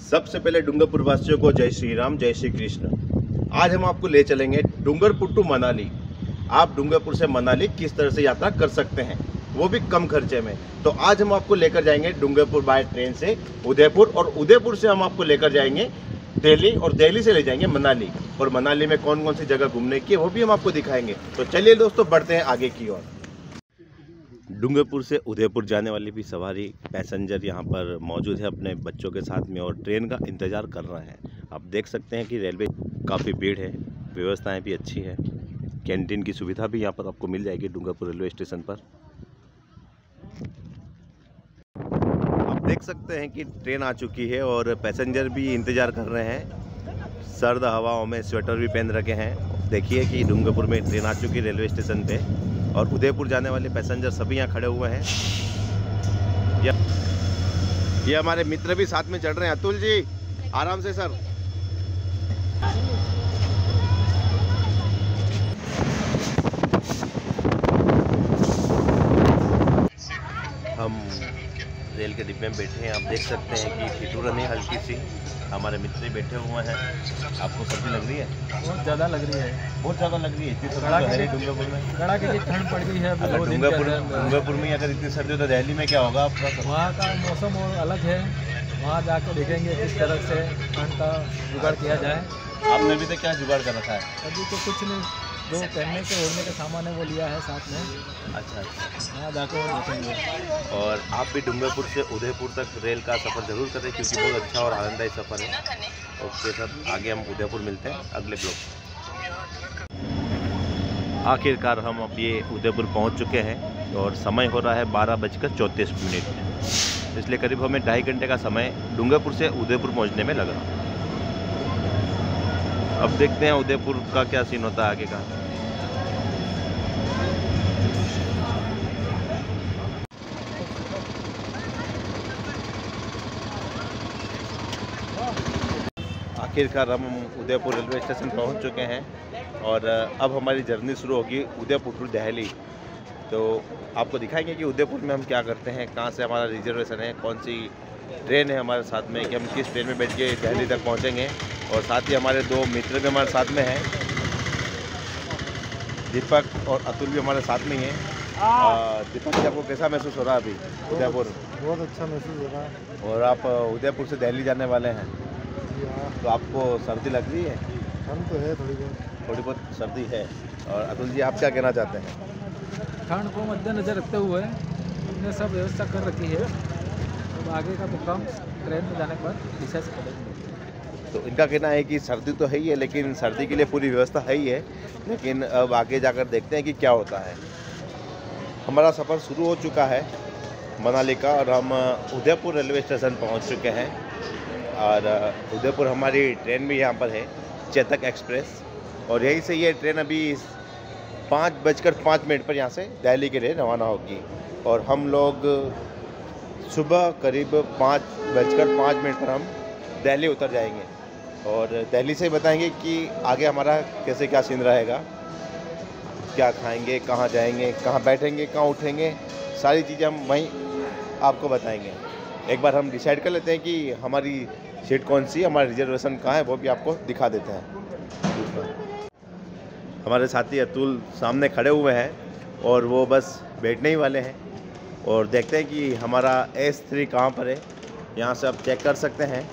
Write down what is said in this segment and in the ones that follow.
सबसे पहले डूंगरपुर वासियों को जय श्री राम, जय श्री कृष्ण। आज हम आपको ले चलेंगे डूंगरपुर टू मनाली। आप डूंगरपुर से मनाली किस तरह से यात्रा कर सकते हैं, वो भी कम खर्चे में। तो आज हम आपको लेकर जाएंगे डूंगरपुर बाय ट्रेन से उदयपुर, और उदयपुर से हम आपको लेकर जाएंगे दिल्ली, और दिल्ली से ले जाएंगे मनाली। और मनाली में कौन कौन सी जगह घूमने की है वो भी हम आपको दिखाएंगे। तो चलिए दोस्तों, बढ़ते हैं आगे की ओर। डूंगरपुर से उदयपुर जाने वाली भी सवारी पैसेंजर यहाँ पर मौजूद है अपने बच्चों के साथ में, और ट्रेन का इंतज़ार कर रहे हैं। आप देख सकते हैं कि रेलवे काफ़ी भीड़ है, व्यवस्थाएं भी अच्छी है, कैंटीन की सुविधा भी यहाँ पर आपको मिल जाएगी डूंगरपुर रेलवे स्टेशन पर। आप देख सकते हैं कि ट्रेन आ चुकी है और पैसेंजर भी इंतज़ार कर रहे हैं। सर्द हवाओं में स्वेटर भी पहन रखे हैं। देखिए कि डूंगरपुर में ट्रेन आ चुकी है रेलवे स्टेशन पे, और उदयपुर जाने वाले पैसेंजर सभी यहाँ खड़े हुए हैं। ये हमारे मित्र भी साथ में चढ़ रहे हैं। अतुल जी, आराम से सर। हम रेल के डिब्बे में बैठे हैं। आप देख सकते हैं कि ठिठुरन है हल्की सी। हमारे मित्र बैठे हुए हैं। आपको सर्दी लग रही है? बहुत ज़्यादा लग रही है, बहुत ज़्यादा लग रही है। इतनी सर्दी है डूंगरपुर में, कड़ाके की ठंड पड़ गई है। डूंगरपुर में अगर इतनी सर्दी हो तो दिल्ली में क्या होगा आपका? वहाँ का मौसम और अलग है, वहाँ जाकर देखेंगे किस तरह से ठंड का जुगाड़ किया जाए। आपने अभी तक क्या जुगाड़ कर रखा है? अभी तो कुछ नहीं, जो पहनने के ओढ़ने का सामान है वो लिया है साथ में। अच्छा, वहाँ जाकर देखेंगे। और आप भी डूंगरपुर से उदयपुर तक रेल का सफ़र ज़रूर करें, क्योंकि बहुत अच्छा और आनंददायी सफ़र है। ओके सर, आगे हम उदयपुर मिलते हैं अगले ब्लॉग। आखिरकार हम अब ये उदयपुर पहुंच चुके हैं और समय हो रहा है 12:34। इसलिए करीब हमें 2.5 घंटे का समय डूंगरपुर से उदयपुर पहुंचने में लगा। अब देखते हैं उदयपुर का क्या सीन होता है आगे का। आखिरकार हम उदयपुर रेलवे स्टेशन पहुंच चुके हैं और अब हमारी जर्नी शुरू होगी उदयपुर टू दिल्ली। तो आपको दिखाएंगे कि उदयपुर में हम क्या करते हैं, कहां से हमारा रिजर्वेशन है, कौन सी ट्रेन है हमारे साथ में, कि हम किस ट्रेन में बैठ के दिल्ली तक पहुंचेंगे। और साथ ही हमारे 2 मित्र भी हमारे साथ में हैं, दीपक और अतुल भी हमारे साथ में ही हैं। दीपक जी, आपको कैसा महसूस हो रहा है अभी उदयपुर? बहुत अच्छा महसूस हो रहा है। और आप उदयपुर से दिल्ली जाने वाले हैं, तो आपको सर्दी लग रही है? ठंड तो है, थोड़ी बहुत सर्दी है। और अतुल जी, आप क्या कहना चाहते हैं? ठंड को मद्देनजर रखते हुए हमने सब व्यवस्था कर रखी है। अब आगे का प्रोग्राम ट्रेन में जाने के बाद डिसाइड करेंगे। तो इनका कहना है कि सर्दी तो है ही है, लेकिन सर्दी के लिए पूरी व्यवस्था है ही है, लेकिन अब आगे जाकर देखते हैं कि क्या होता है। हमारा सफ़र शुरू हो चुका है मनाली का, और हम उदयपुर रेलवे स्टेशन पहुंच चुके हैं। और उदयपुर हमारी ट्रेन भी यहाँ पर है, चेतक एक्सप्रेस। और यहीं से ये ट्रेन अभी 5:05 पर यहाँ से दिल्ली के लिए रवाना होगी। और हम लोग सुबह करीब 5:05 पर हम दिल्ली उतर जाएंगे, और दिल्ली से बताएंगे कि आगे हमारा कैसे क्या सीन रहेगा, क्या खाएंगे, कहाँ जाएंगे, कहाँ बैठेंगे, कहाँ उठेंगे, सारी चीज़ें हम वहीं आपको बताएंगे। एक बार हम डिसाइड कर लेते हैं कि हमारी सीट कौन सी है, हमारा रिजर्वेशन कहाँ है, वो भी आपको दिखा देते हैं। हमारे साथी अतुल सामने खड़े हुए हैं और वो बस बैठने ही वाले हैं। और देखते हैं कि हमारा S3 कहाँ पर है, यहाँ से आप चेक कर सकते हैं।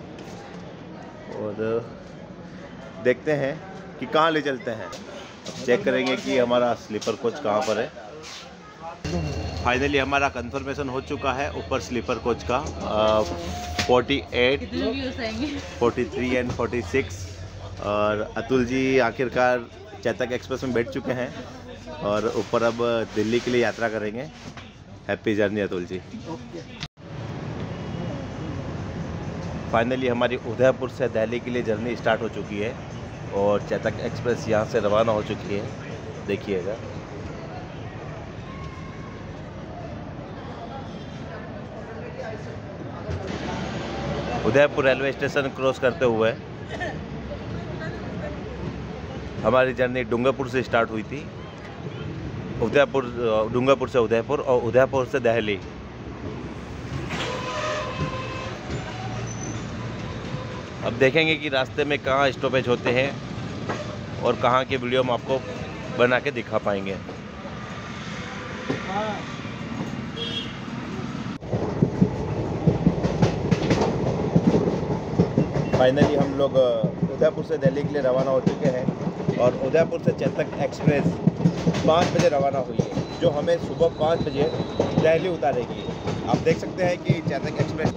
और देखते हैं कि कहाँ ले चलते हैं। अब चेक करेंगे कि हमारा स्लीपर कोच कहाँ पर है। फाइनली हमारा कंफर्मेशन हो चुका है ऊपर स्लीपर कोच का 48, 43 एंड 46। और अतुल जी आखिरकार चेतक एक्सप्रेस में बैठ चुके हैं और ऊपर अब दिल्ली के लिए यात्रा करेंगे। Happy journey Atul ji. Finally हमारी उदयपुर से दिल्ली के लिए जर्नी स्टार्ट हो चुकी है और चेतक एक्सप्रेस यहाँ से रवाना हो चुकी है। देखिएगा, उदयपुर रेलवे स्टेशन क्रॉस करते हुए हमारी जर्नी डूंगरपुर से स्टार्ट हुई थी। डूंगरपुर से उदयपुर और उदयपुर से दिल्ली। अब देखेंगे कि रास्ते में कहाँ स्टॉपेज होते हैं और कहाँ के वीडियो हम आपको बना के दिखा पाएंगे। फाइनली हम लोग उदयपुर से दिल्ली के लिए रवाना हो चुके हैं और उदयपुर से चेतक एक्सप्रेस 5 बजे रवाना हुई है, जो हमें सुबह 5 बजे दिल्ली उतारेगी। आप देख सकते हैं कि चेतक एक्सप्रेस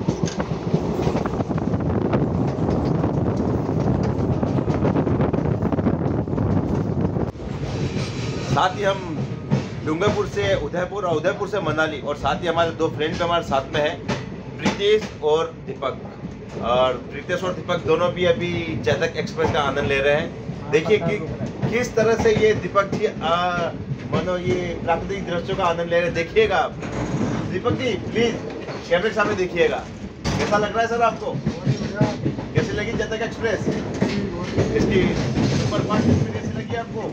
साथ ही हम डूंगरपुर से उदयपुर और उदयपुर से मनाली, और साथ ही हमारे 2 फ्रेंड हमारे साथ में है, प्रीतेश और दीपक। और प्रीतेश और दीपक दोनों भी अभी चेतक एक्सप्रेस का आनंद ले रहे हैं। देखिए कि किस तरह से ये दीपक जी मानो ये प्राकृतिक दृश्यों का आनंद ले रहे हैं। देखिएगा आप दीपक जी, प्लीज कैमरे के सामने देखिएगा। कैसा लग रहा है सर आपको? कैसी लगी चेतक एक्सप्रेस? इसकी सुपरफास्ट स्पीड कैसी लगी आपको?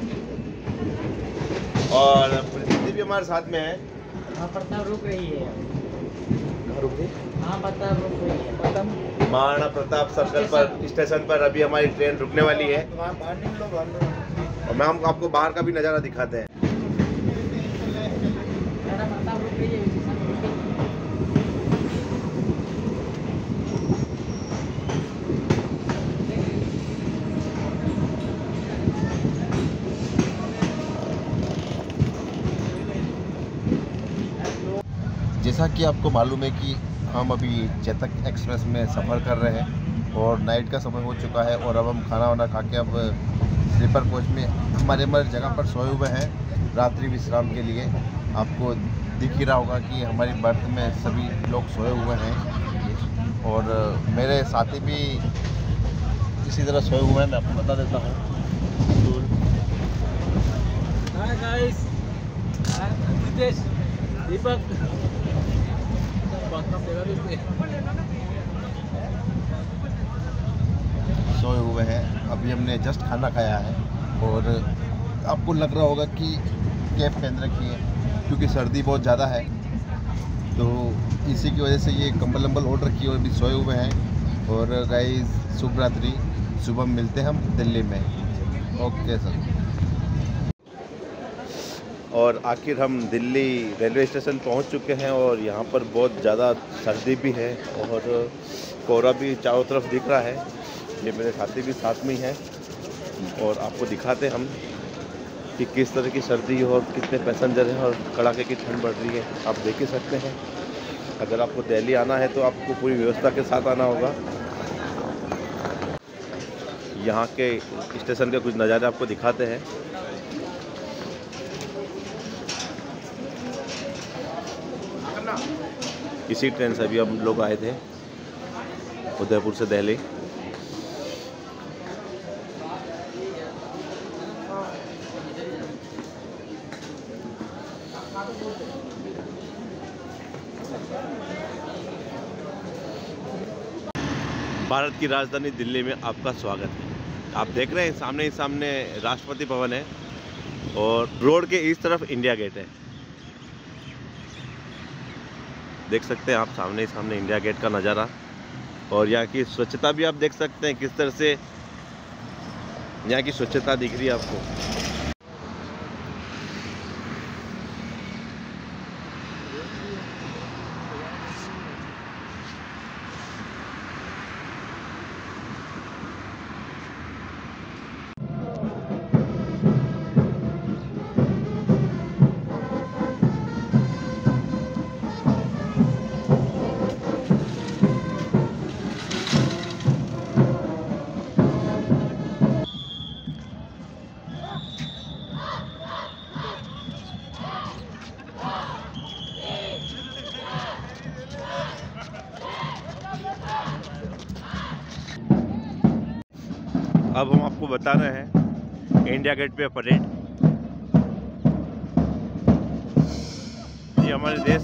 और प्रदीप जी भी हमारे साथ में है। हाँ, प्रताप रुक रही है। रुक गई? हाँ, प्रताप रुक रही है। महाराणा प्रताप सर्कल पर स्टेशन पर अभी हमारी ट्रेन रुकने वाली है और मैं हम आपको बाहर का भी नज़ारा दिखाते हैं। प्रताप रुक रही है। जैसा कि आपको मालूम है कि हम अभी चेतक एक्सप्रेस में सफ़र कर रहे हैं और नाइट का समय हो चुका है और अब हम खाना वाना खा के अब स्लीपर कोच में हमारे जगह पर सोए हुए हैं रात्रि विश्राम के लिए। आपको दिख ही रहा होगा कि हमारी बर्थ में सभी लोग सोए हुए हैं और मेरे साथी भी इसी तरह सोए हुए हैं। मैं आपको बता देता हूँ। हाय गाइस, प्रीतेश, दीपक सोए हुए हैं। अभी हमने जस्ट खाना खाया है और आपको लग रहा होगा कि कैप पहन रखी है क्योंकि सर्दी बहुत ज़्यादा है, तो इसी की वजह से ये कंबल वंबल ओढ़ रखी है और अभी सोए हुए हैं। और गाइस शुभ रात्रि, सुबह मिलते हैं हम दिल्ली में। Okay sir. और आखिर हम दिल्ली रेलवे स्टेशन पहुंच चुके हैं और यहाँ पर बहुत ज़्यादा सर्दी भी है और कोहरा भी चारों तरफ दिख रहा है। ये मेरे साथी भी साथ में ही हैं और आपको दिखाते हम कि किस तरह की सर्दी है और कितने पैसेंजर हैं और कड़ाके की ठंड बढ़ रही है। आप देख ही सकते हैं। अगर आपको दिल्ली आना है तो आपको पूरी व्यवस्था के साथ आना होगा। यहाँ के स्टेशन के कुछ नज़ारे आपको दिखाते हैं। इसी ट्रेन से अभी हम लोग आए थे उदयपुर से दिल्ली। भारत की राजधानी दिल्ली में आपका स्वागत है। आप देख रहे हैं सामने ही सामने राष्ट्रपति भवन है और रोड के इस तरफ इंडिया गेट है। देख सकते हैं आप सामने ही सामने इंडिया गेट का नज़ारा और यहाँ की स्वच्छता भी आप देख सकते हैं किस तरह से यहाँ की स्वच्छता दिख रही है आपको। अब हम आपको बता रहे हैं इंडिया गेट पे परेड। ये हमारे देश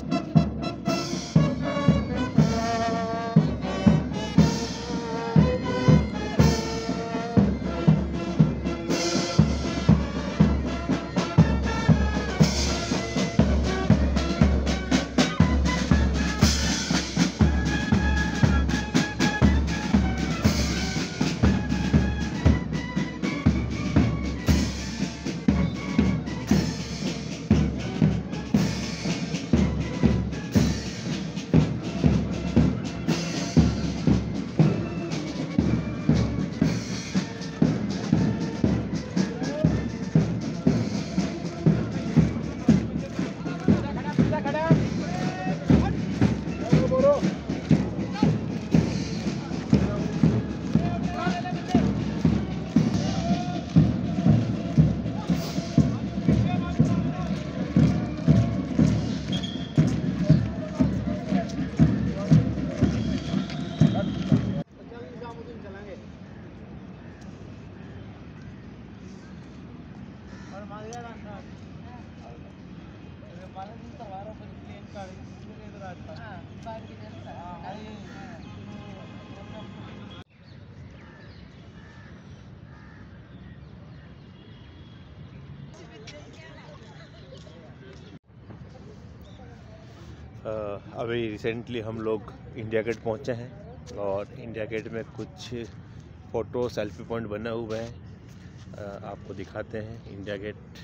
अभी रिसेंटली हम लोग इंडिया गेट पहुंचे हैं और इंडिया गेट में कुछ फ़ोटो सेल्फी पॉइंट बने हुए हैं। आपको दिखाते हैं इंडिया गेट।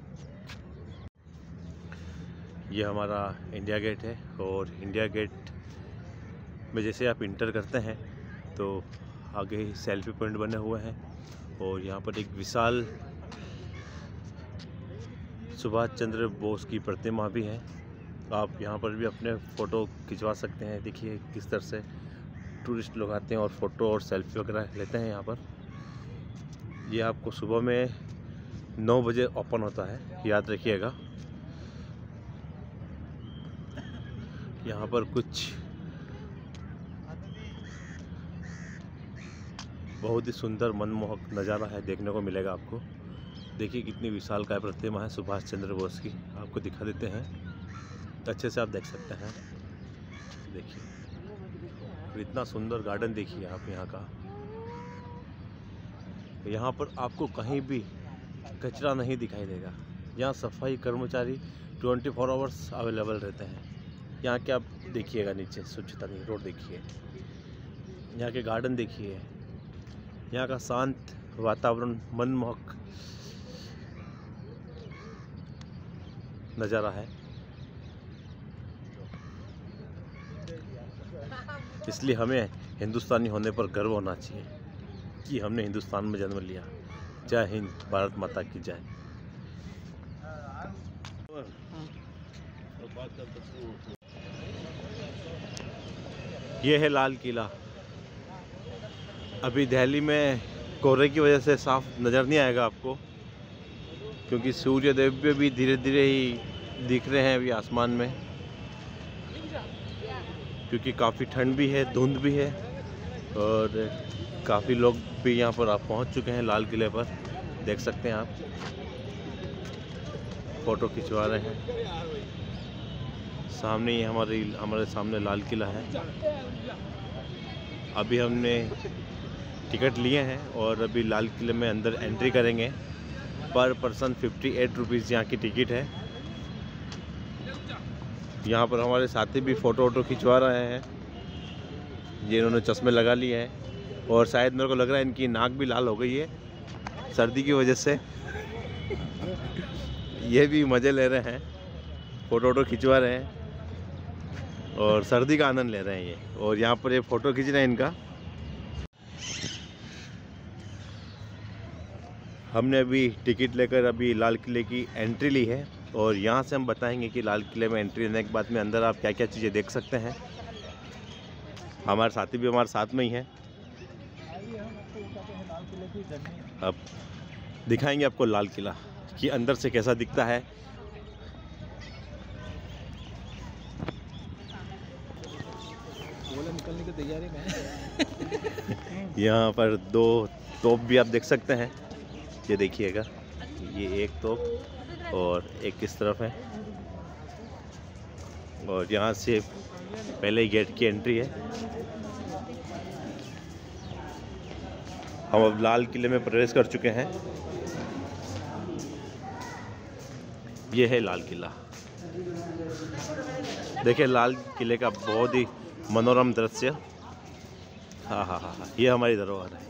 ये हमारा इंडिया गेट है और इंडिया गेट में जैसे आप इंटर करते हैं तो आगे ही सेल्फी पॉइंट बने हुए हैं और यहाँ पर एक विशाल सुभाष चंद्र बोस की प्रतिमा भी है। आप यहाँ पर भी अपने फ़ोटो खिंचवा सकते हैं। देखिए किस तरह से टूरिस्ट लोग आते हैं और फ़ोटो और सेल्फी वगैरह लेते हैं यहाँ पर। ये आपको सुबह में 9 बजे ओपन होता है, याद रखिएगा। यहाँ पर कुछ बहुत ही सुंदर मनमोहक नज़ारा है, देखने को मिलेगा आपको। देखिए कितनी विशालकाय प्रतिमा है सुभाष चंद्र बोस की। आपको दिखा देते हैं, अच्छे से आप देख सकते हैं। देखिए इतना सुंदर गार्डन देखिए आप यहाँ का। यहाँ पर आपको कहीं भी कचरा नहीं दिखाई देगा। यहाँ सफाई कर्मचारी 24 आवर्स अवेलेबल रहते हैं। यहाँ के आप देखिएगा नीचे स्वच्छता नहीं, रोड देखिए, यहाँ के गार्डन देखिए, यहाँ का शांत वातावरण, मनमोहक नज़ारा है। इसलिए हमें हिंदुस्तानी होने पर गर्व होना चाहिए कि हमने हिंदुस्तान में जन्म लिया। जय हिंद, भारत माता की जय। ये है लाल किला। अभी दिल्ली में कोहरे की वजह से साफ नज़र नहीं आएगा आपको, क्योंकि सूर्य देव भी धीरे धीरे ही दिख रहे हैं अभी आसमान में, क्योंकि काफ़ी ठंड भी है, धुंध भी है और काफ़ी लोग भी यहाँ पर आप पहुँच चुके हैं लाल किले पर। देख सकते हैं आप, फ़ोटो खिंचवा रहे हैं। सामने ही हमारे सामने लाल किला है। अभी हमने टिकट लिए हैं और अभी लाल किले में अंदर एंट्री करेंगे। पर पर्सन 58 रुपीज़ यहाँ की टिकट है। यहाँ पर हमारे साथी भी फ़ोटो खिंचवा रहे हैं, जिन्होंने चश्मे लगा लिए हैं और शायद मेरे को लग रहा है इनकी नाक भी लाल हो गई है सर्दी की वजह से। ये भी मज़े ले रहे हैं, फ़ोटो खिंचवा रहे हैं और सर्दी का आनंद ले रहे हैं ये। और यहाँ पर ये फ़ोटो खींच रहे हैं इनका। हमने अभी टिकट लेकर अभी लाल किले की एंट्री ली है और यहाँ से हम बताएंगे कि लाल किले में एंट्री लेने के बाद में अंदर आप क्या क्या चीज़ें देख सकते हैं। हमारे साथी भी हमारे साथ में ही हैं। अब दिखाएंगे आपको लाल किला कि अंदर से कैसा दिखता है। गोला निकलने की तैयारी में। यहाँ पर 2 तोप भी आप देख सकते हैं, ये देखिएगा। ये एक तोप और एक किस तरफ है, और यहाँ से पहले ही गेट की एंट्री है। हम अब लाल किले में प्रवेश कर चुके हैं। ये है लाल किला। देखिए लाल किले का बहुत ही मनोरम दृश्य। हाँ हाँ हाँ हाँ, ये हमारी धरोहर है।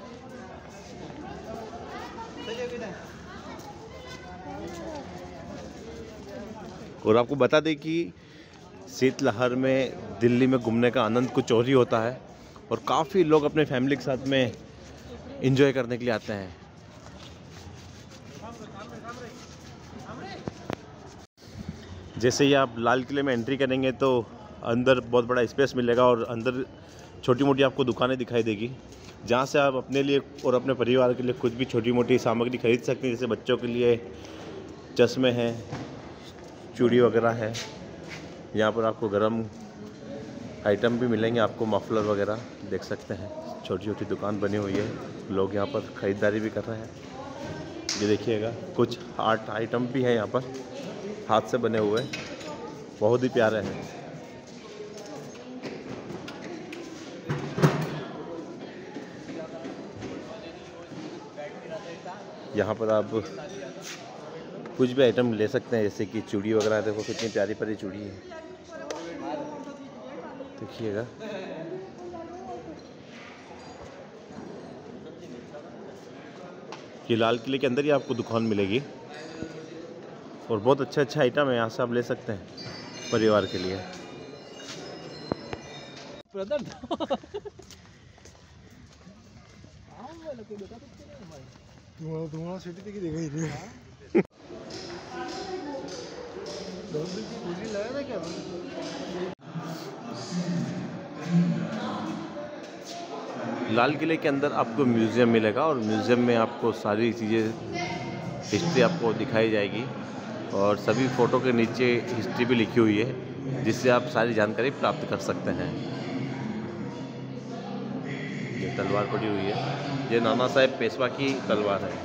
और आपको बता दें कि शीतलहर में दिल्ली में घूमने का आनंद कुछ और ही होता है और काफ़ी लोग अपने फैमिली के साथ में एंजॉय करने के लिए आते हैं। जैसे ही आप लाल किले में एंट्री करेंगे तो अंदर बहुत बड़ा स्पेस मिलेगा और अंदर छोटी मोटी आपको दुकानें दिखाई देगी, जहाँ से आप अपने लिए और अपने परिवार के लिए कुछ भी छोटी मोटी सामग्री खरीद सकते हैं। जैसे बच्चों के लिए चश्मे हैं, चूड़ी वगैरह है। यहाँ पर आपको गर्म आइटम भी मिलेंगे, आपको मफलर वगैरह देख सकते हैं। छोटी छोटी दुकान बनी हुई है, लोग यहाँ पर ख़रीदारी भी कर रहे हैं। ये देखिएगा, कुछ आर्ट आइटम भी है यहाँ पर, हाथ से बने हुए, बहुत ही प्यारे हैं। यहाँ पर आप कुछ भी आइटम ले सकते हैं, जैसे कि चूड़ी वगैरह। देखो कितनी प्यारी प्यारी चूड़ी है, देखिएगा। ये लाल किले के अंदर ही आपको दुकान मिलेगी और बहुत अच्छा अच्छा आइटम है, यहाँ से आप ले सकते हैं परिवार के लिए। लाल किले के अंदर आपको म्यूज़ियम मिलेगा और म्यूज़ियम में आपको सारी चीज़ें, हिस्ट्री आपको दिखाई जाएगी और सभी फ़ोटो के नीचे हिस्ट्री भी लिखी हुई है, जिससे आप सारी जानकारी प्राप्त कर सकते हैं। ये तलवार पड़ी हुई है, ये नाना साहेब पेशवा की तलवार है।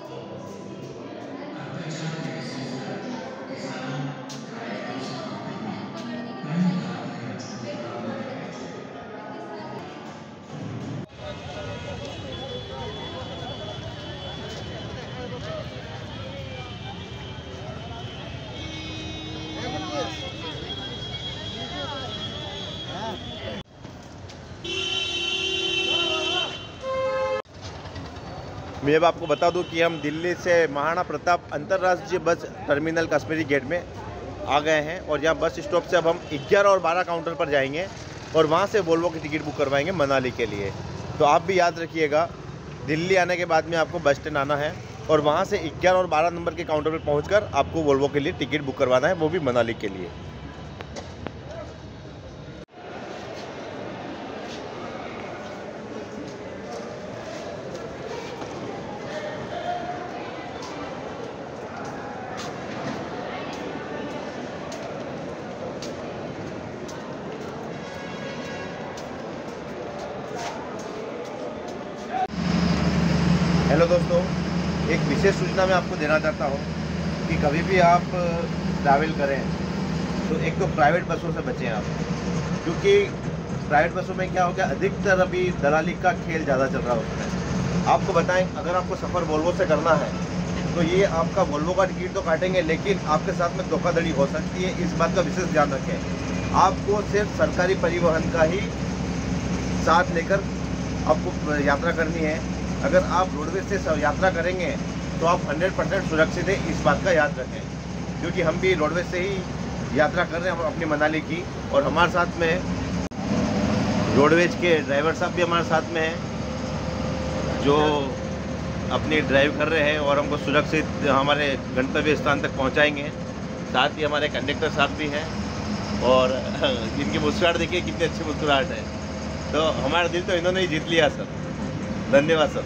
मैं अब आपको बता दूं कि हम दिल्ली से महाराणा प्रताप अंतर्राष्ट्रीय बस टर्मिनल कश्मीरी गेट में आ गए हैं और यहाँ बस स्टॉप से अब हम 11 और 12 काउंटर पर जाएंगे और वहाँ से वोल्वो की टिकट बुक करवाएंगे मनाली के लिए। तो आप भी याद रखिएगा, दिल्ली आने के बाद में आपको बस स्टैंड आना है और वहाँ से 11 और 12 नंबर के काउंटर पर पहुँचकर आपको वोल्वो के लिए टिकट बुक करवाना है, वो भी मनाली के लिए। हेलो दोस्तों, एक विशेष सूचना मैं आपको देना चाहता हूँ कि कभी भी आप ट्रैवल करें तो एक तो प्राइवेट बसों से बचें आप, क्योंकि प्राइवेट बसों में क्या हो गया, अधिकतर अभी दलाली का खेल ज़्यादा चल रहा है उसमें। आपको बताएं, अगर आपको सफ़र वोल्वो से करना है तो ये आपका वोल्वो का टिकट तो काटेंगे, लेकिन आपके साथ में धोखाधड़ी हो सकती है। इस बात का विशेष ध्यान रखें। आपको सिर्फ सरकारी परिवहन का ही साथ लेकर आपको यात्रा करनी है। अगर आप रोडवेज से यात्रा करेंगे तो आप 100% सुरक्षित है, इस बात का याद रखें, क्योंकि हम भी रोडवेज से ही यात्रा कर रहे हैं अपनी मनाली की, और हमारे साथ में रोडवेज के ड्राइवर साहब भी हमारे साथ में हैं जो अपनी ड्राइव कर रहे हैं और हमको सुरक्षित हमारे गंतव्य स्थान तक पहुंचाएंगे। साथ ही हमारे कंडक्टर साहब भी हैं और इनकी मुस्कुराहट देखिए कितनी अच्छी मुस्कुराहट है, तो हमारा दिल तो इन्होंने ही जीत लिया सर। धन्यवाद सर।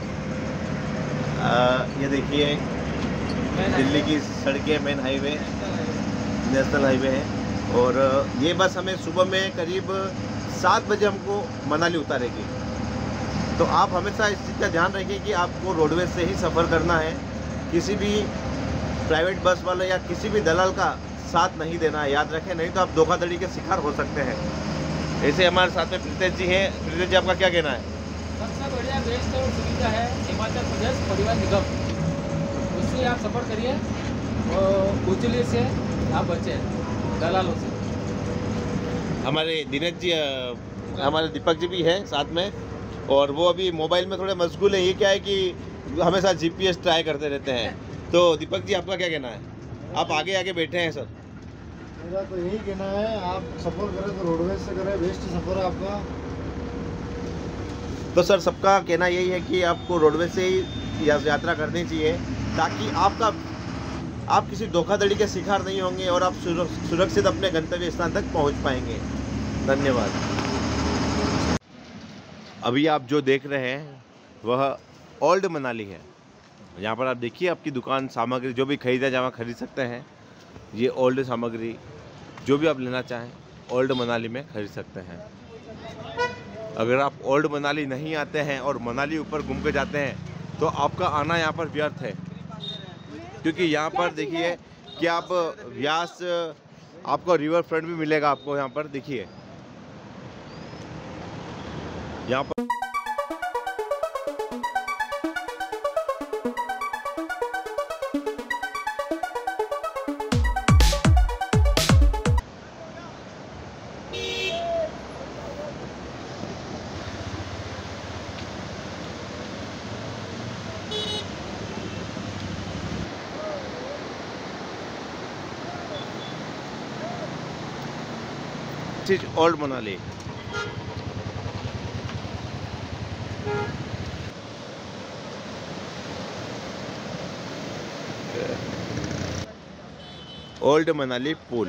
ये देखिए दिल्ली की सड़कें, मेन हाईवे, नेशनल हाईवे है और ये बस हमें सुबह में करीब 7 बजे हमको मनाली उतारेगी। तो आप हमेशा इस चीज़ का ध्यान रखिए कि आपको रोडवेज से ही सफ़र करना है, किसी भी प्राइवेट बस वाले या किसी भी दलाल का साथ नहीं देना है, याद रखें, नहीं तो आप धोखाधड़ी के शिकार हो सकते हैं। ऐसे हमारे साथ में प्रीतेश जी हैं। प्रीतेश जी, आपका क्या कहना है? सबसे बढ़िया बेस्ट और सुविधा है हिमाचल प्रदेश परिवहन निगम, उससे आप सफ़र करिए और उजली से आप बचे दलालों से। हमारे दिनेश जी, हमारे दीपक जी भी हैं साथ में और वो अभी मोबाइल में थोड़े मशगूल है। ये क्या है कि हमेशा GPS ट्राई करते रहते हैं। तो दीपक जी, आपका क्या कहना है? आप आगे आगे बैठे हैं सर। मेरा तो यही कहना है, आप सफ़र करें तो रोडवेज से करें, बेस्ट सफ़र है आपका। तो सर, सबका कहना यही है कि आपको रोडवेज से ही यात्रा करनी चाहिए, ताकि आप किसी धोखाधड़ी के शिकार नहीं होंगे और आप सुरक्षित अपने गंतव्य स्थान तक पहुंच पाएंगे। धन्यवाद। अभी आप जो देख रहे हैं वह ओल्ड मनाली है। यहाँ पर आप देखिए, आपकी दुकान सामग्री जो भी खरीदा जाए खरीद सकते हैं। ये ओल्ड सामग्री जो भी आप लेना चाहें ओल्ड मनाली में खरीद सकते हैं। अगर आप ओल्ड मनाली नहीं आते हैं और मनाली ऊपर घूम के जाते हैं तो आपका आना यहाँ पर व्यर्थ है। क्योंकि यहाँ पर देखिए कि आप व्यास आपको रिवर फ्रंट भी मिलेगा आपको यहाँ पर देखिए यहाँ पर ओल्ड मनाली। ओल्ड मनाली पुल।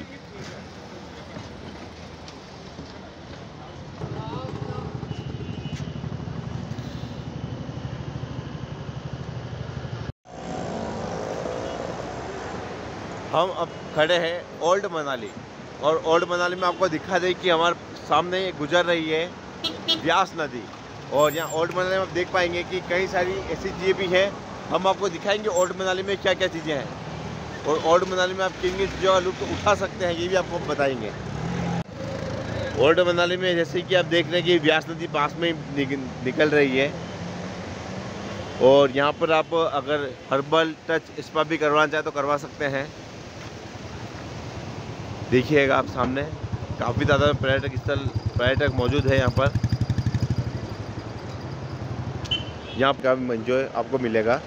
हम अब खड़े हैं ओल्ड मनाली और ओल्ड मनाली में आपको दिखा दे कि हमारे सामने गुजर रही है व्यास नदी और यहाँ ओल्ड मनाली में आप देख पाएंगे कि कई सारी ऐसी चीज़ें भी हैं। हम आपको दिखाएंगे ओल्ड मनाली में क्या क्या चीज़ें हैं और ओल्ड मनाली में आप किन किन चीज़ों का लुत्फ उठा सकते हैं ये भी आपको बताएंगे। ओल्ड मनाली में जैसे कि आप देख रहे हैं कि व्यास नदी पास में निकल रही है और यहाँ पर आप अगर हर्बल टच स्पा भी करवाना चाहें तो करवा सकते हैं। देखिएगा आप सामने काफ़ी ज़्यादा पर्यटक मौजूद है यहाँ पर। यहाँ पर काफ़ी एंजॉय आपको मिलेगा।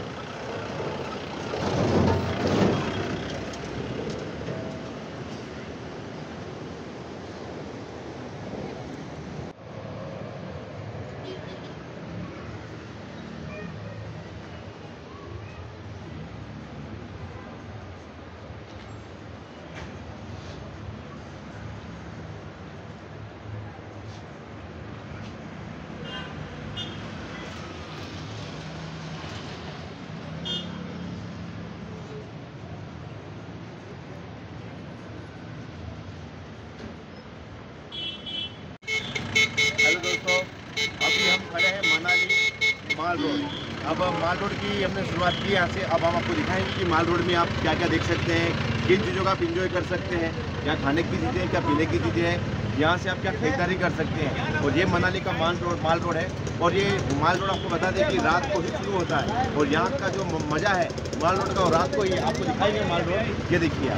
हेलो दोस्तों, अभी हम खड़े हैं मनाली माल रोड। अब माल रोड की हमने शुरुआत की यहाँ से। अब हम आपको दिखाएंगे कि माल रोड में आप क्या क्या देख सकते हैं, किन चीज़ों का आप इंजॉय कर सकते हैं, क्या खाने की चीज़ें हैं, क्या पीने की चीज़ें हैं, यहाँ से आप क्या खरीदारी कर सकते हैं। और ये मनाली का माल रोड है और ये माल रोड आपको बता दें कि रात को ही शुरू होता है और यहाँ का जो मज़ा है माल रोड का, और रात को ये आपको दिखाएंगे माल रोड। ये देखिए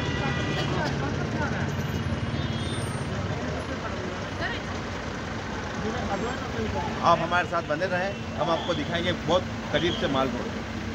आप हमारे साथ बने रहें, हम आपको दिखाएंगे बहुत करीब से माल रोड।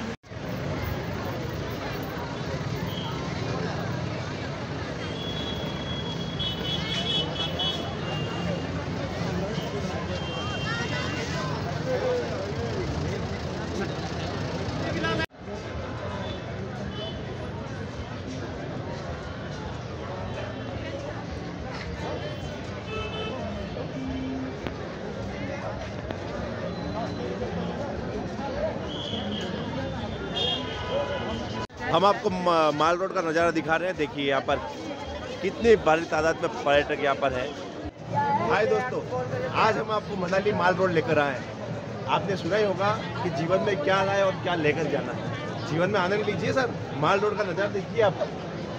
हम आपको माल रोड का नज़ारा दिखा रहे हैं। देखिए यहाँ पर कितनी भारी तादाद में पर्यटक यहाँ पर है। हाय दोस्तों, आज हम आपको मनाली माल रोड लेकर आए हैं। आपने सुना ही होगा कि जीवन में क्या आना है और क्या लेकर जाना है। जीवन में आनंद लीजिए सर, माल रोड का नज़ारा देखिए आप।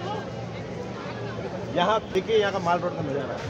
यहाँ देखिए यहाँ का माल रोड का नज़ारा।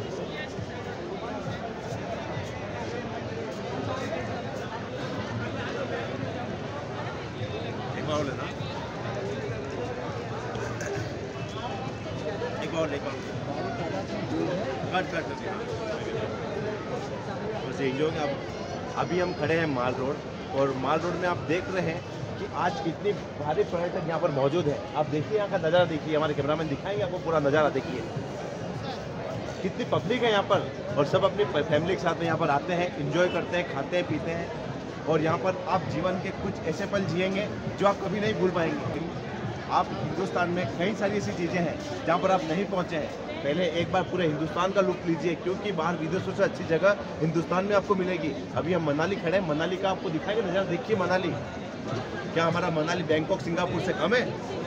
अभी हम खड़े हैं माल रोड और माल रोड में आप देख रहे हैं कि आज कितनी भारी पर्यटक यहाँ पर मौजूद है। आप देखिए यहाँ का नज़ारा देखिए, हमारे कैमरामैन दिखाएंगे आपको पूरा नज़ारा। देखिए कितनी पब्लिक है यहाँ पर और सब अपनी फैमिली के साथ में यहाँ पर आते हैं, एंजॉय करते हैं, खाते हैं, पीते हैं और यहाँ पर आप जीवन के कुछ ऐसे पल जिएंगे जो आप कभी नहीं भूल पाएंगे। आप हिंदुस्तान में कई सारी ऐसी चीज़ें हैं जहाँ पर आप नहीं पहुँचे हैं। पहले एक बार पूरे हिंदुस्तान का लुत्फ लीजिए, क्योंकि बाहर विदेशों से अच्छी जगह हिंदुस्तान में आपको मिलेगी। अभी हम मनाली खड़े हैं, मनाली का आपको दिखाएंगे नज़ारा। देखिए मनाली, क्या हमारा मनाली बैंकॉक सिंगापुर से कम है?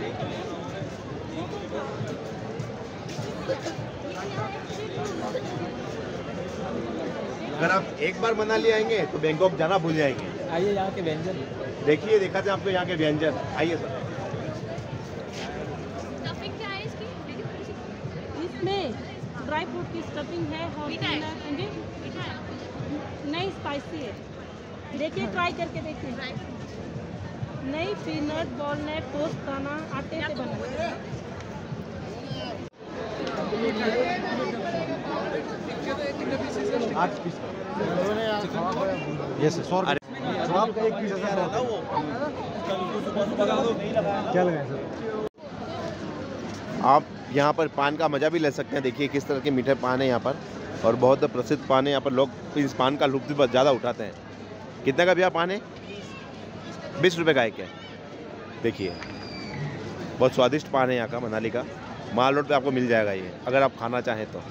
अगर आप एक बार मनाली आएंगे तो बैंकॉक जाना भूल जाएंगे। आइए यहाँ के व्यंजन देखिए, देखा जाए आपको यहाँ के व्यंजन। आइए सर। इसमें ड्राई फ्रूट की स्टफिंग है और नहीं स्पाइसी है। देखिए ट्राई करके देखिए। नहीं, पीनट, वॉलनट, टोस्ट दाना आटे से बना है। 8 पीस यस सर। तो आपका एक पीस ऐसा है वो क्या लगाए सर? आप यहाँ पर पान का मज़ा भी ले सकते हैं। देखिए किस तरह के मीठे पान है यहाँ पर, और बहुत प्रसिद्ध पान है यहाँ पर। लोग इस पान का लुत्फ़ भी बहुत ज़्यादा उठाते हैं। कितने का भैया पान है? 20 रुपये का एक है। देखिए बहुत स्वादिष्ट पान है यहाँ का, मनाली का। माल रोड पे आपको मिल जाएगा ये, अगर आप खाना चाहें तो।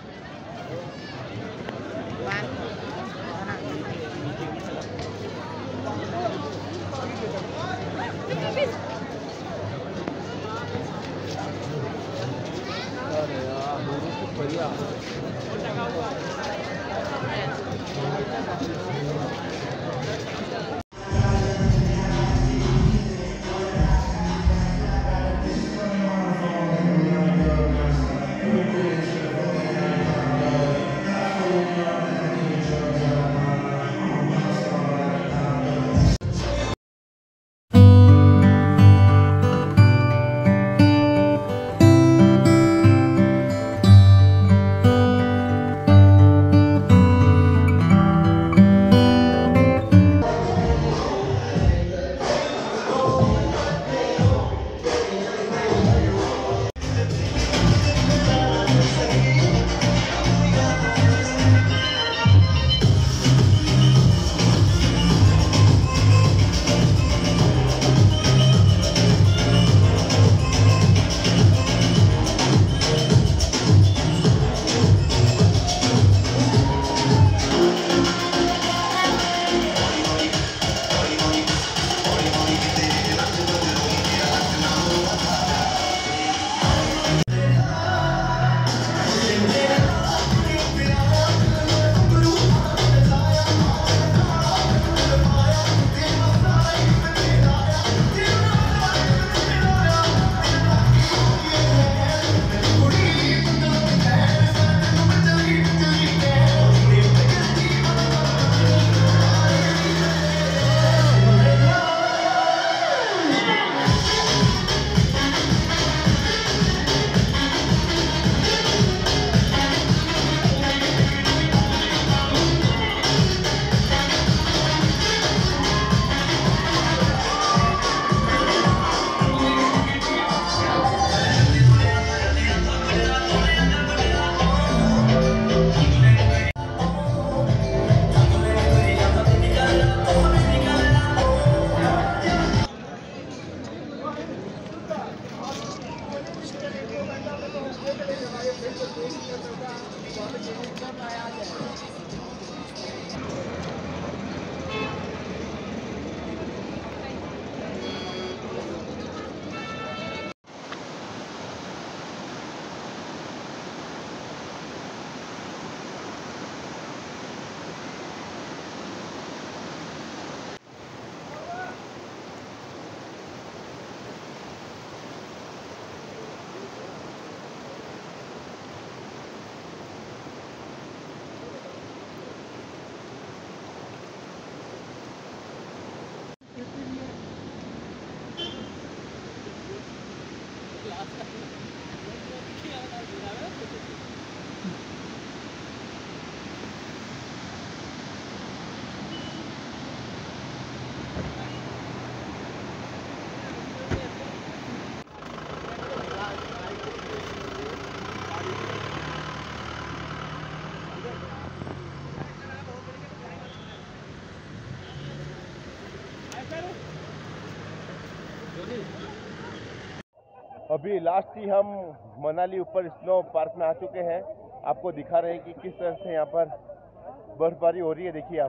अभी लास्ट ही हम मनाली ऊपर स्नो पार्क में आ चुके हैं। आपको दिखा रहे हैं कि किस तरह से यहाँ पर बर्फबारी हो रही है। देखिए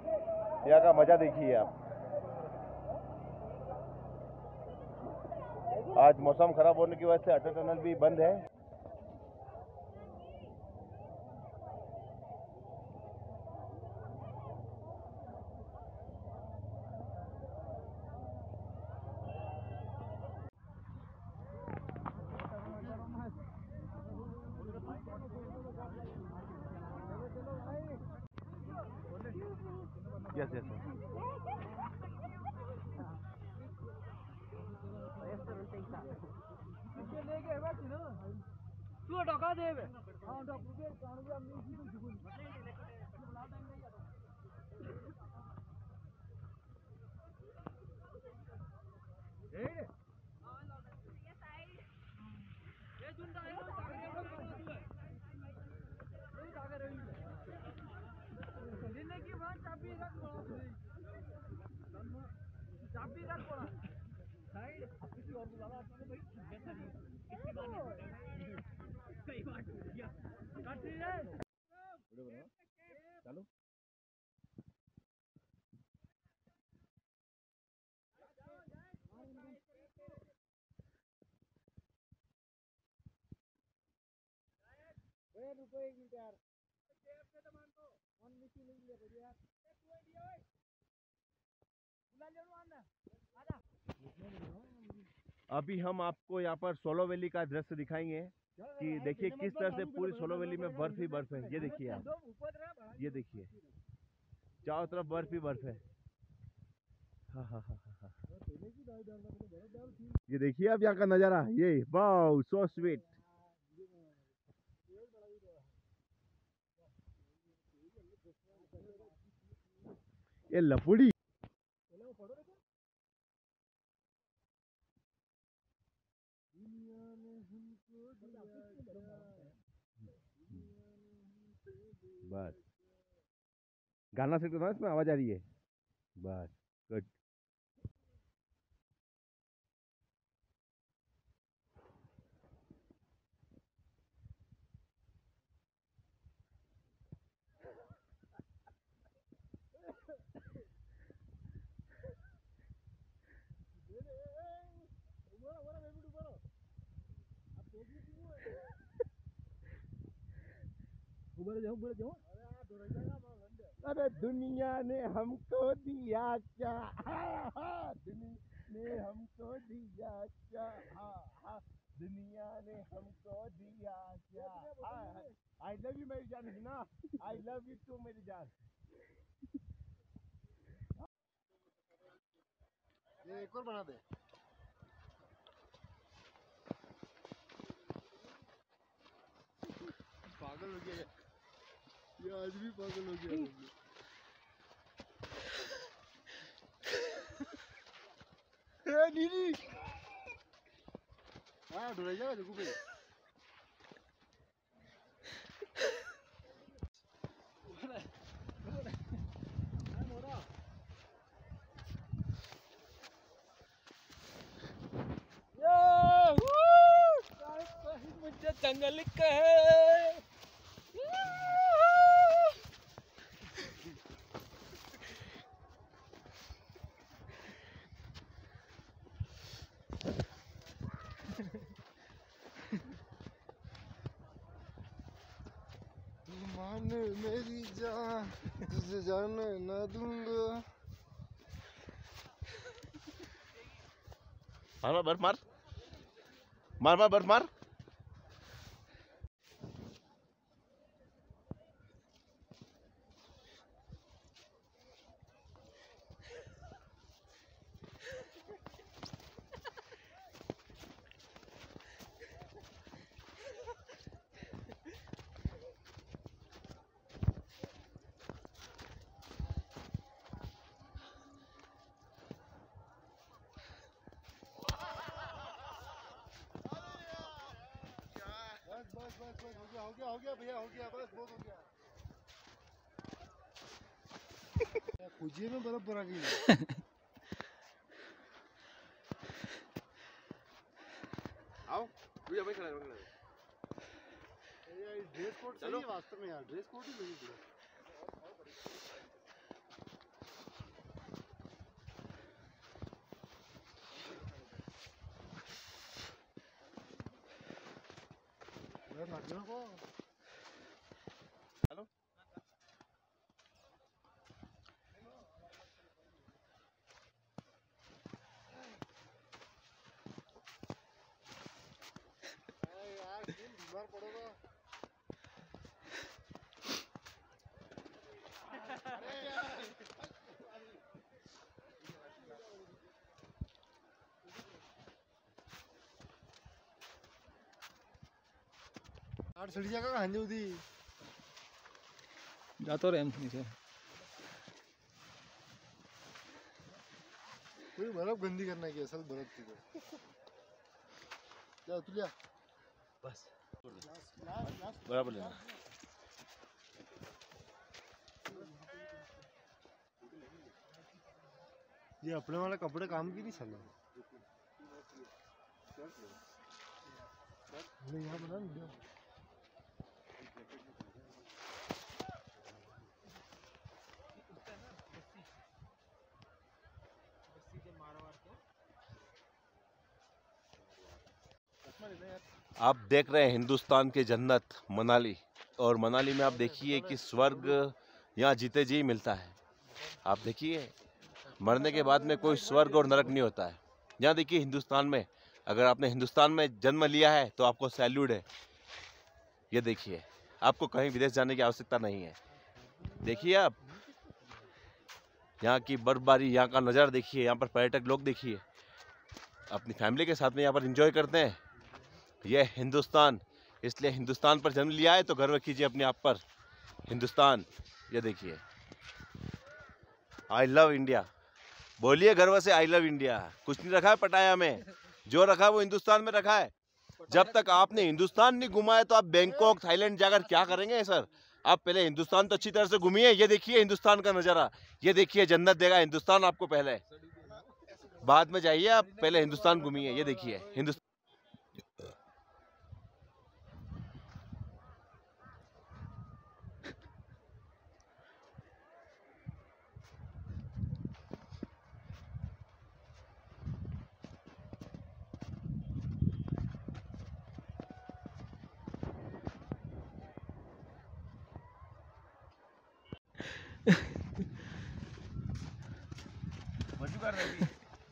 आप यहाँ का मजा देखिए आप। आज मौसम खराब होने की वजह से अटल टनल भी बंद है। yes, yes, yes. अभी हम आपको यहाँ पर सोलो वैली का दृश्य दिखाएंगे कि देखिए किस तरह से पूरी सोलो वैली में बर्फ ही बर्फ है। ये देखिए आप, ये देखिए चारों तरफ बर्फ ही बर्फ है। हाँ हाँ हाँ हाँ, ये देखिए आप यहाँ का नजारा, ये वाओ सो स्वीट। ये लपुड़ी बस गाना सेट करना, इसमें आवाज आ रही है बस गुड। अरे दुनिया ने हमको दिया क्या, दुनिया ने हमको दिया क्या, दुनिया ने हमको दिया क्या। आई लव यू मेरी जान ना, आई लव यू टू मेरी जान। ये एक और बना दे। पागल हो गया ये आदमी, पागल हो गया। नीली हाँ ढुलाई जाएगा देखो पे। मुझे जंगल कहे मान मेरी जान, तुझे जाने न दूंगा। मार बर्फ मार मार मार बर्फ मार। बस हो गया भैया, हो गया बस, बहुत हो गया। खुजिए में बर्फ भरा गई है। आओ भैया भाई खड़ा है। ड्रेस कोड सही है वास्तव में यार, ड्रेस कोड ही नहीं है। हेलो यार बीमार पड़ोगा। आठ सड़ी जाएगा हाँ जी उदी जातो रे एम नीचे कोई बर्फ गंदी करना की असल बर्फ थी तो जा तू लिया बस बराबर लेना ये अपने वाले कपड़े काम की नहीं चल यहाँ बना वीडियो आप देख रहे हैं हिंदुस्तान के जन्नत मनाली और मनाली में आप देखिए कि स्वर्ग यहाँ जीते जी मिलता है। आप देखिए मरने के बाद में कोई स्वर्ग और नरक नहीं होता है। यहाँ देखिए हिंदुस्तान में अगर आपने हिंदुस्तान में जन्म लिया है तो आपको सैल्यूट है। ये देखिए आपको कहीं विदेश जाने की आवश्यकता नहीं है। देखिए आप यहाँ की बर्फबारी, यहाँ का नज़ारा देखिए, यहाँ पर पर्यटक लोग देखिए अपनी फैमिली के साथ में यहाँ पर एंजॉय करते हैं। यह हिंदुस्तान, इसलिए हिंदुस्तान पर जन्म लिया है तो गर्व कीजिए अपने आप पर। हिंदुस्तान, ये देखिए आई लव इंडिया, बोलिए गर्व से आई लव इंडिया। कुछ नहीं रखा है पटाया में, जो रखा है वो हिंदुस्तान में रखा है। जब तक आपने हिंदुस्तान नहीं घुमा है तो आप बैंकॉक थाईलैंड जाकर क्या करेंगे सर। आप पहले हिंदुस्तान तो अच्छी तरह से घूमिए। ये देखिए हिंदुस्तान का नज़ारा, ये देखिए जन्नत देगा हिंदुस्तान आपको। पहले बाद में जाइए, आप पहले हिंदुस्तान घूमिए। ये देखिए हिंदुस्तान। मजू कर रही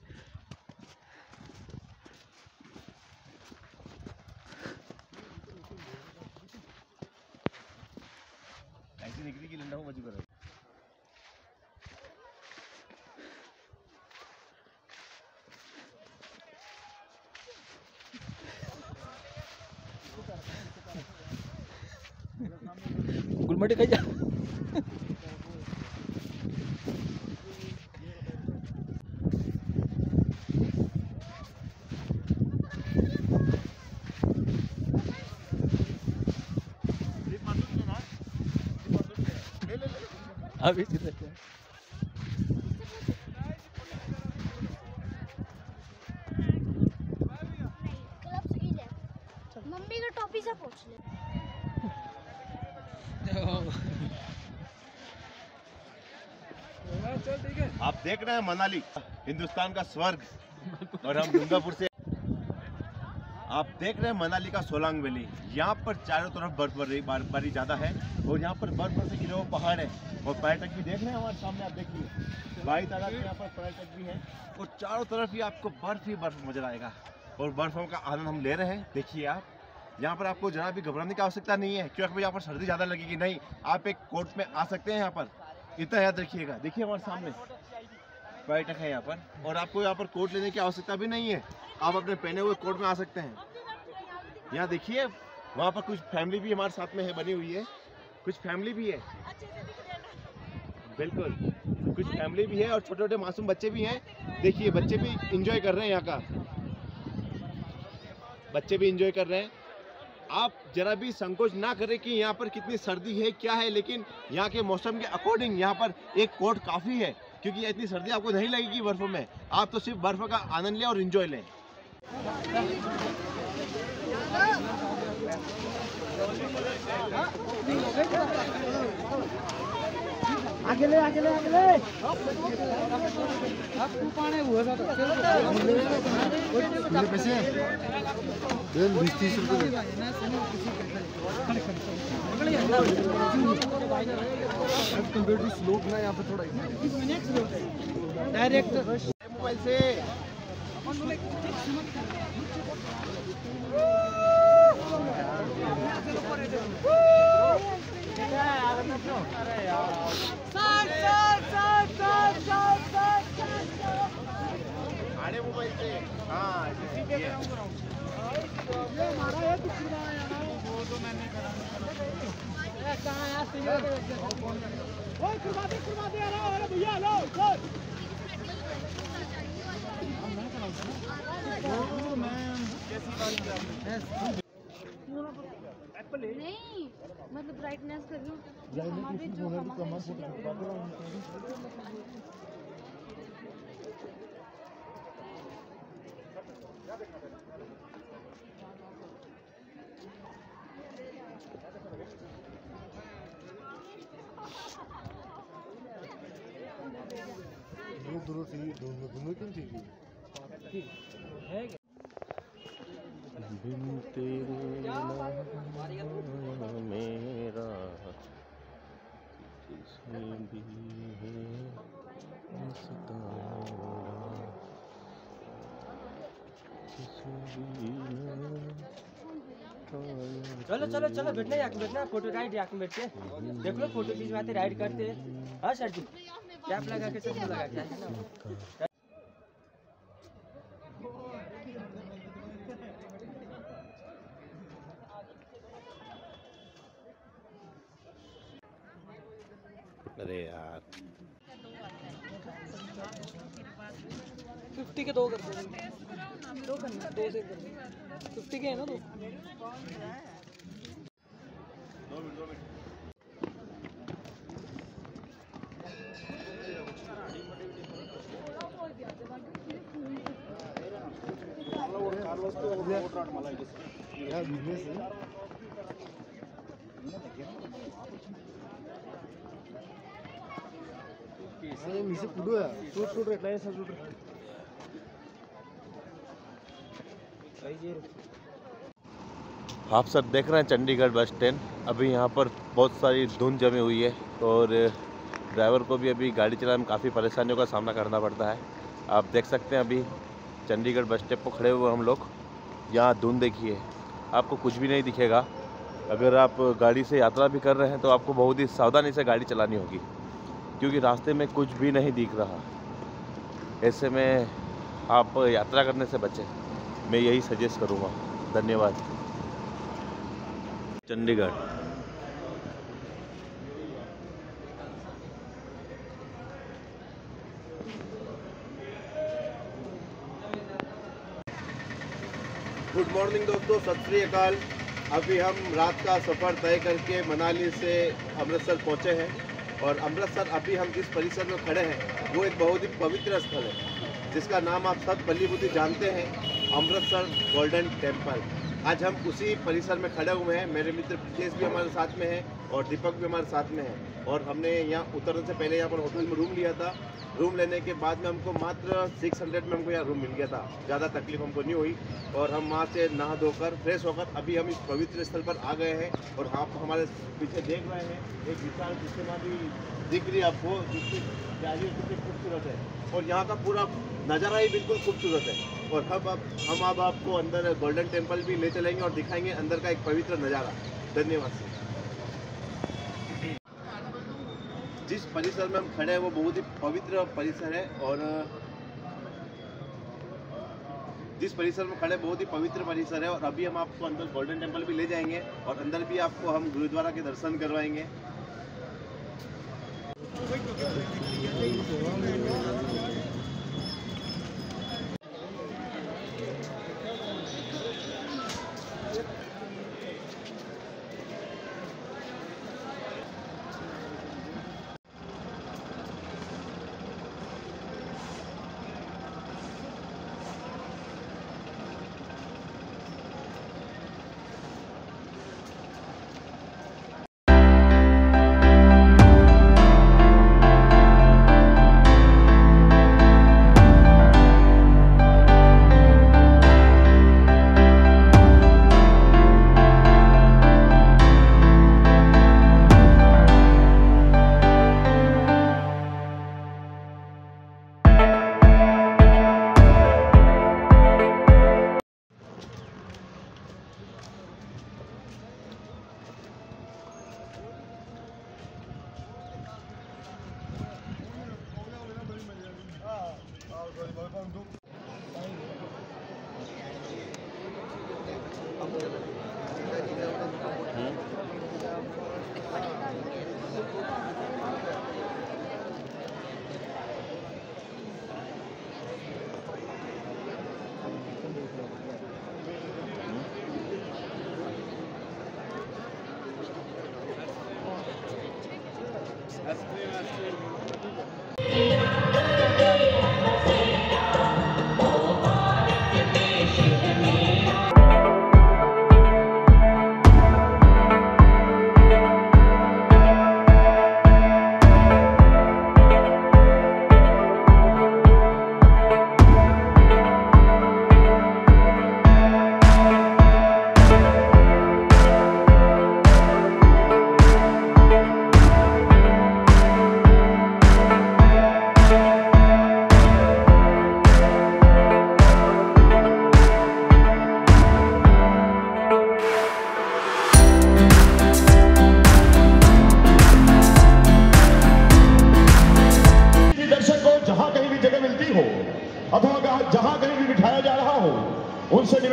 ऐसी निकली कि लंडा हूँ मजू कर रही। गुलमटी खाई जा अभी मम्मी का टॉपी से पूछ ले। आप देख रहे हैं मनाली, हिंदुस्तान का स्वर्ग, और हम डूंगरपुर से। आप देख रहे हैं मनाली का सोलांग वैली। यहाँ पर चारों तरफ बर्फबारी ज़्यादा है और यहाँ पर बर्फ से घिरे हुए पहाड़ है और पर्यटक भी देख रहे हैं हमारे सामने। आप देखिए भाई तादाद में यहाँ पर पर्यटक भी हैं और चारों तरफ ही आपको बर्फ ही बर्फ नजर आएगा और बर्फों का आनंद हम ले रहे हैं। देखिए आप यहाँ पर आपको जरा भी घबराने की आवश्यकता नहीं है क्योंकि यहाँ पर सर्दी ज़्यादा लगेगी नहीं। आप एक कोट में आ सकते हैं यहाँ पर, इतना याद रखिएगा। देखिए हमारे सामने पर्यटक है यहाँ पर और आपको यहाँ पर कोट लेने की आवश्यकता भी नहीं है। आप अपने पहने हुए कोट में आ सकते हैं। यहाँ देखिए वहाँ पर कुछ फैमिली भी हमारे साथ में है, बनी हुई है। कुछ फैमिली भी है, बिल्कुल कुछ फैमिली भी है और छोटे छोटे मासूम बच्चे भी हैं। देखिए बच्चे भी इंजॉय कर रहे हैं, यहाँ का बच्चे भी इंजॉय कर रहे हैं। आप जरा भी संकोच ना करें कि यहाँ पर कितनी सर्दी है क्या है, लेकिन यहाँ के मौसम के अकॉर्डिंग यहाँ पर एक कोट काफ़ी है क्योंकि इतनी सर्दी आपको नहीं लगेगी बर्फ़ों में। आप तो सिर्फ बर्फ़ का आनंद लें और इंजॉय लें। आगे ले पैसे 20-30 रुपये कंपेयर टू स्लोप ना यहाँ पे थोड़ा डायरेक्ट मोबाइल से आड़े मोबाइल से हाँ नहीं मतलब ब्राइटनेस कर रही हूँ हमारे जो दोनों क्यों ठीक है? बिन तेरे ना मेरा किसी भी है चलो चलो चलो बैठना है, बैठना फोटो राइड में बैठ के देख लो, फोटो खिंचवाते राइड करते। हाँ सर जी, कैप लगा के चश्मा लगा के है ना। अरे यार 50 के 2 कर दो, 2 करना, 2 से 50 के है ना 2। क्या बिजनेस है? अरे मीसे पुढे सूट रे काय सूट रे आप सब देख रहे हैं चंडीगढ़ बस स्टैंड। अभी यहाँ पर बहुत सारी धुंध जमी हुई है और ड्राइवर को भी अभी गाड़ी चलाने में काफ़ी परेशानियों का सामना करना पड़ता है। आप देख सकते हैं अभी चंडीगढ़ बस स्टैंड पर खड़े हुए हम लोग। यहाँ धुंध देखिए, आपको कुछ भी नहीं दिखेगा। अगर आप गाड़ी से यात्रा भी कर रहे हैं तो आपको बहुत ही सावधानी से गाड़ी चलानी होगी, क्योंकि रास्ते में कुछ भी नहीं दिख रहा। ऐसे में आप यात्रा करने से बचें, मैं यही सजेस्ट करूँगा। धन्यवाद। चंडीगढ़ गुड मॉर्निंग दोस्तों, सत श्री अकाल। अभी हम रात का सफ़र तय करके मनाली से अमृतसर पहुंचे हैं और अमृतसर अभी हम जिस परिसर में खड़े हैं वो एक बहुत ही पवित्र स्थल है जिसका नाम आप सब भली-भांति जानते हैं, अमृतसर गोल्डन टेम्पल। आज हम उसी परिसर में खड़े हुए हैं। मेरे मित्र ब्रिजेश भी हमारे साथ में है और दीपक भी हमारे साथ में है। और हमने यहाँ उतरने से पहले यहाँ पर होटल में रूम लिया था। रूम लेने के बाद में हमको मात्र 600 में हमको यहाँ रूम मिल गया था। ज़्यादा तकलीफ हमको नहीं हुई और हम वहाँ से नहा धोकर फ्रेश होकर अभी हम इस पवित्र स्थल पर आ गए हैं। और आप हमारे पीछे देख रहे हैं एक विशाल प्रतिमा दिख रही है आपको, जिसकी जाली कितनी खूबसूरत है और यहाँ का पूरा नज़ारा ही बिल्कुल खूबसूरत है। और हम अब आपको अंदर गोल्डन टेम्पल भी ले चलेंगे और दिखाएंगे अंदर का एक पवित्र नज़ारा। धन्यवाद। जिस परिसर में हम खड़े हैं वो बहुत ही पवित्र परिसर है और जिस परिसर में खड़े बहुत ही पवित्र परिसर है। और अभी हम आपको अंदर गोल्डन टेम्पल भी ले जाएंगे और अंदर भी आपको हम गुरुद्वारा के दर्शन करवाएंगे।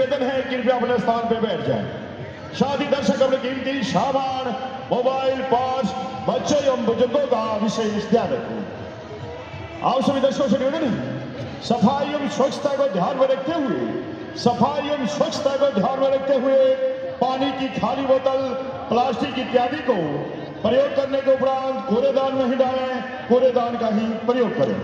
निवेदन है कृपया अपने स्थान पर बैठ जाएं। शादी दर्शक अपने कीमती सामान, मोबाइल, पर्स, बच्चों एवं बुजुर्गों का विशेष ध्यान रखें। आप सभी दर्शकों से निवेदन है, सफाई एवं स्वच्छता को ध्यान में रखते हुए पानी की खाली बोतल, प्लास्टिक इत्यादि को प्रयोग करने के उपरांत कूड़ेदान में ही डालें, कूड़ेदान का ही प्रयोग करें।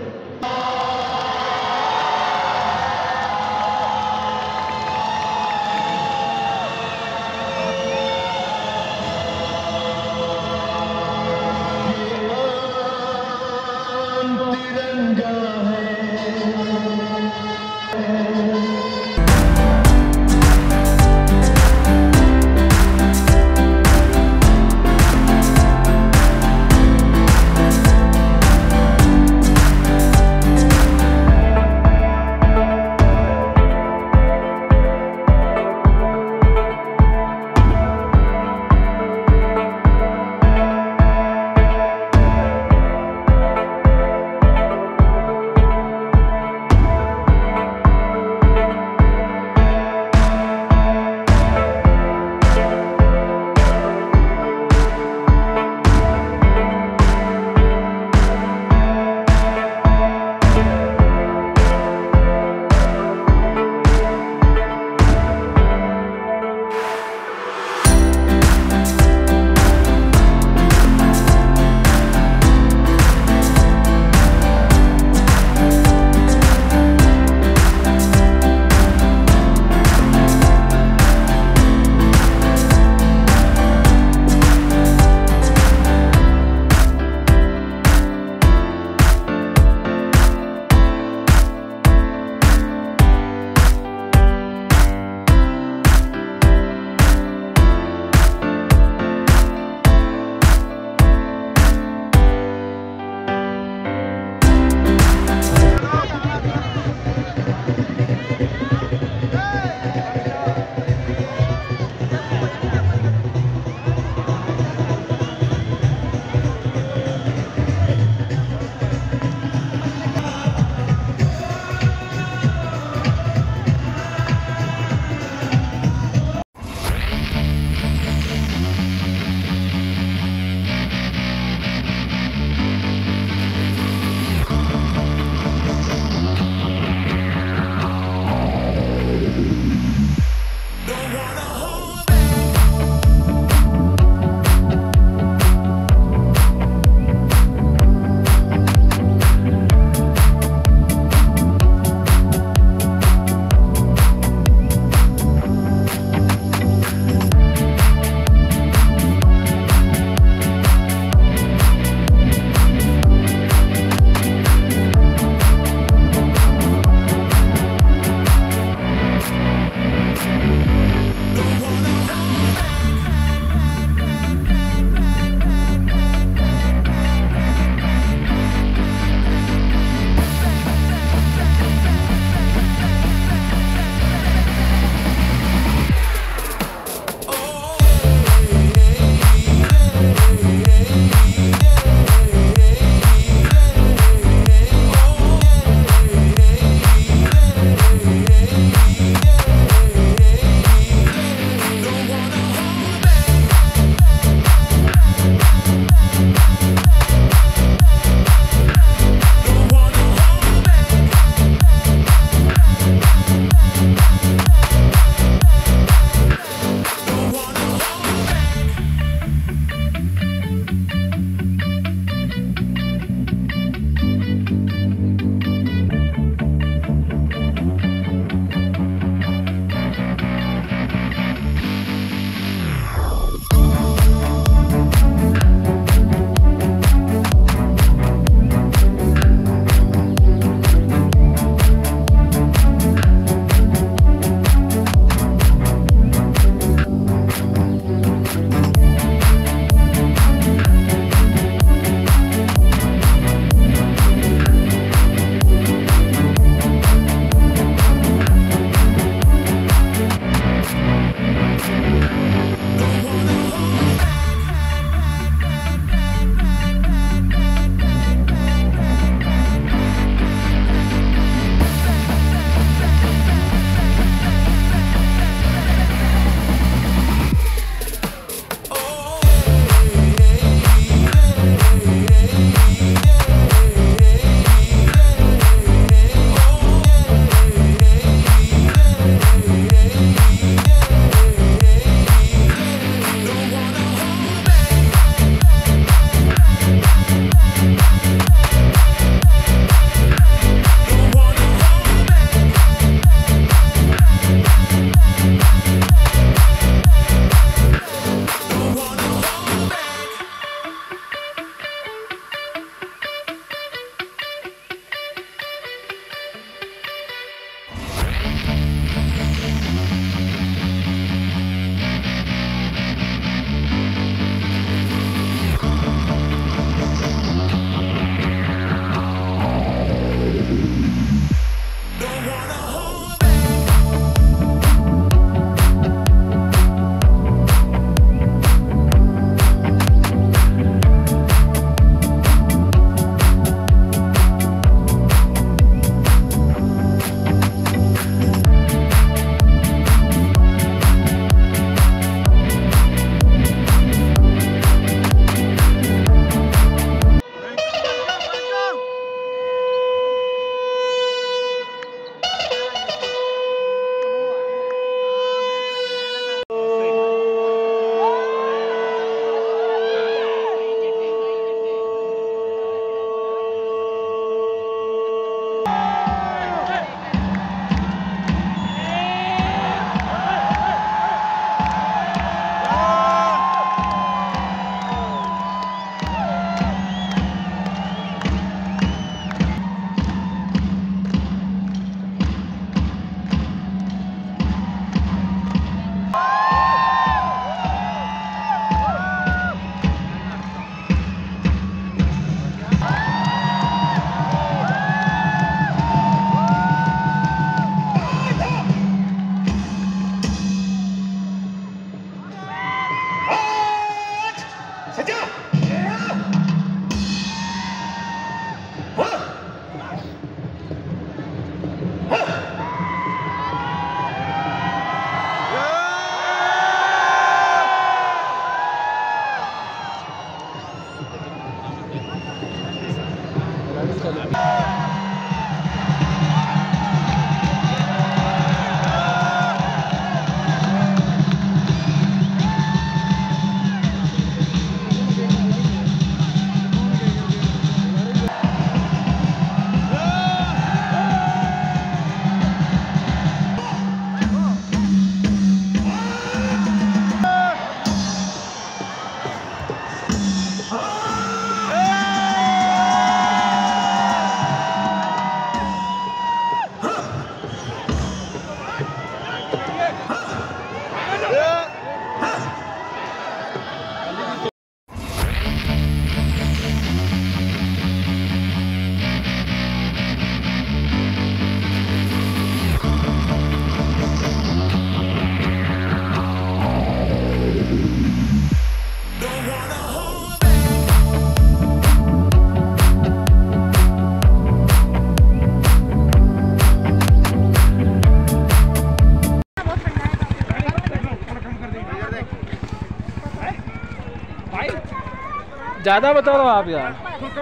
ज़्यादा बता रहे हो आप यार।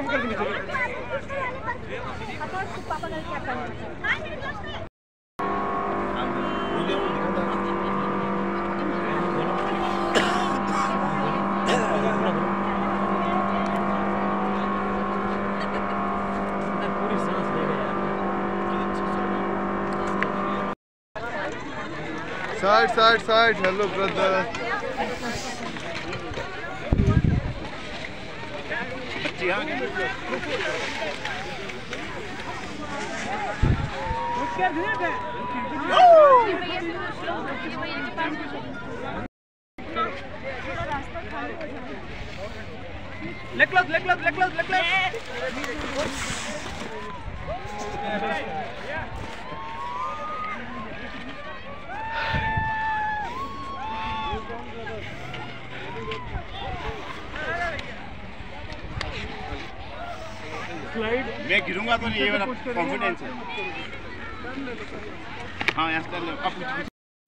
Side hello brother. मैं गिरूंगा तो नहीं, ये वाला कॉन्फिडेंस है। हाँ यहाँ कर लो अब।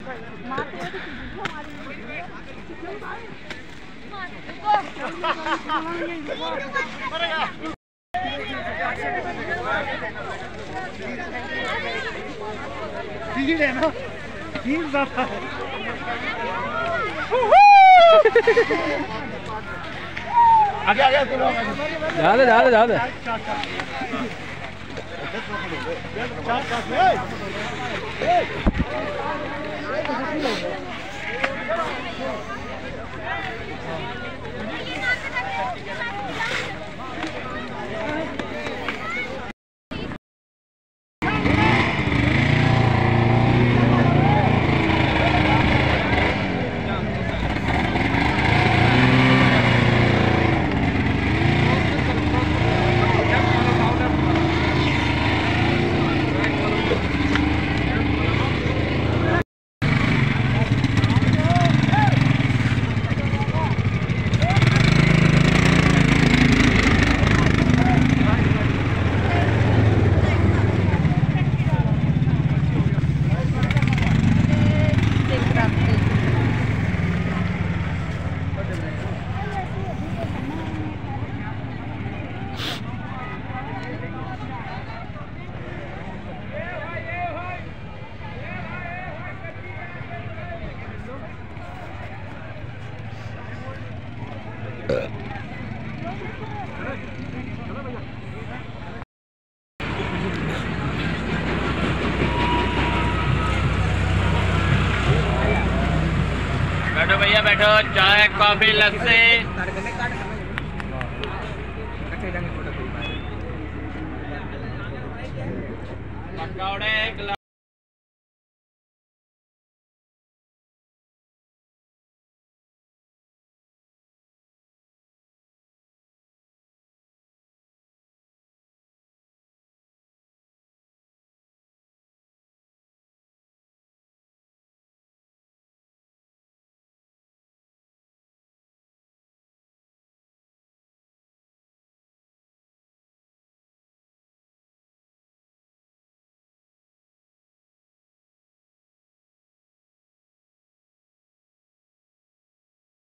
है ना, ठीक जाता है। आगे जा दे। बैठो भैया बैठो, चाय कॉफी लस्सी पकौड़े